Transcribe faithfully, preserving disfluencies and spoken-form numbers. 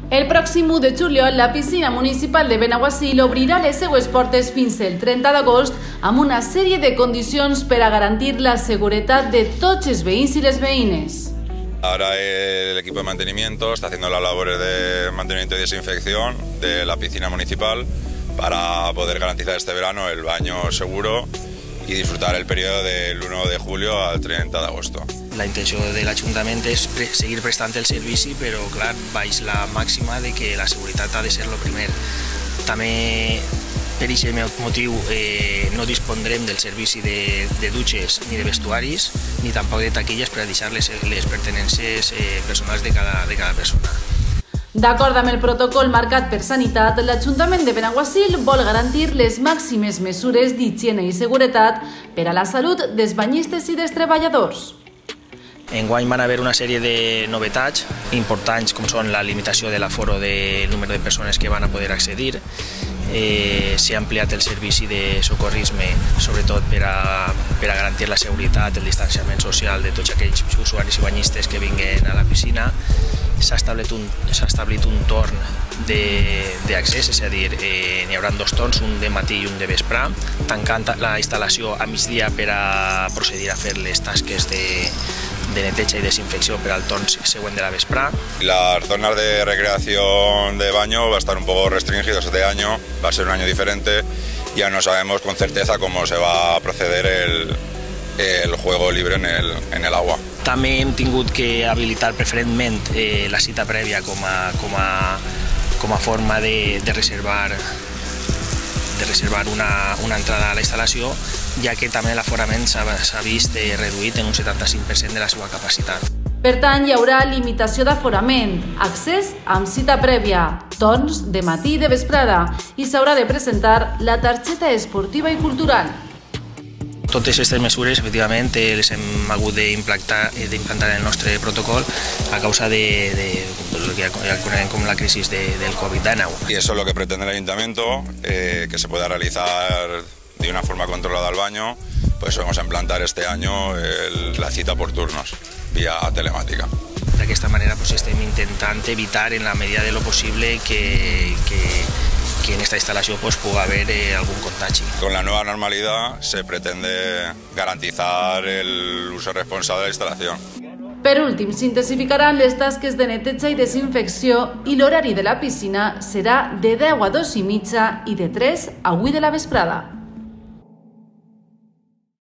El pròxim u de juliol, la piscina municipal de Benaguasil obrirà les seues portes fins el trenta d'agost amb una sèrie de condicions per a garantir la seguretat de tots els veïns i les veïnes. Ahora el equipo de mantenimiento está haciendo las labores de mantenimiento y desinfección de la piscina municipal para poder garantizar este verano el baño seguro y disfrutar el periodo del uno de julio al trenta de agosto. La intenció de l'Ajuntament és pre seguir prestant el servici, però clar, baix la màxima de que la seguretat ha de ser el primer. També per aquest motiu eh, no dispondrem del servici de, de dutxes ni de vestuaris, ni tampoc de taquilles per a deixar les, les pertinences eh, personals de cada, de cada persona. D'acord amb el protocol marcat per Sanitat, l'Ajuntament de Benaguasil vol garantir les màximes mesures d'higiene i seguretat per a la salut dels banyistes i dels treballadors. Enguany van haver una sèrie de novetats importants, com són la limitació de l'aforo del número de persones que van a poder accedir. Eh, S'ha ampliat el servici de socorrisme, sobretot per a, per a garantir la seguretat, el distanciament social de tots aquells usuaris i banyistes que vinguen a la piscina. S'ha establit un, s'ha establit un torn d'accés, és a dir, eh, n'hi haurà dos torns, un de matí i un de vespre, tancant la instal·lació a migdia per a procedir a fer les tasques de, de neteja y desinfección para el torn següent de la vesprà. Las zonas de recreación de baño va a estar un poco restringidas este año, va a ser un año diferente, ya no sabemos con certeza cómo se va a proceder el, el juego libre en el, en el agua. També hem tingut que habilitar preferentment eh, la cita prèvia com a, com a, com a forma de, de reservar de reservar una, una entrada a la instal·lació, ja que també l'aforament s'ha vist eh, reduït en un setanta-cinc per cent de la seva capacitat. Per tant, hi haurà limitació d'aforament, accés amb cita prèvia, torns de matí i de vesprada, i s'haurà de presentar la targeta esportiva i cultural. Totes aquestes mesures, efectivament, les hem hagut d'implantar en el nostre protocol a causa de, de, de lo que ja coneguem com la crisi de, del covid dinou. Y eso es lo que pretende el Ayuntamiento, eh, que se pueda realizar de una forma controlada al baño. Pues vamos a implantar este año el, la cita por turnos, vía telemática. D'aquesta manera pues, estem intentant evitar en la medida de lo possible que, que que en esta instalación pues, pueda haber eh, algún contagio. Con la nueva normalidad se pretende garantizar el uso responsable de la instalación. Per últim, s'intensificaran les tasques de neteja i desinfecció i l'horari de la piscina serà de deu a dos i mitja i de tres a vuit de la vesprada.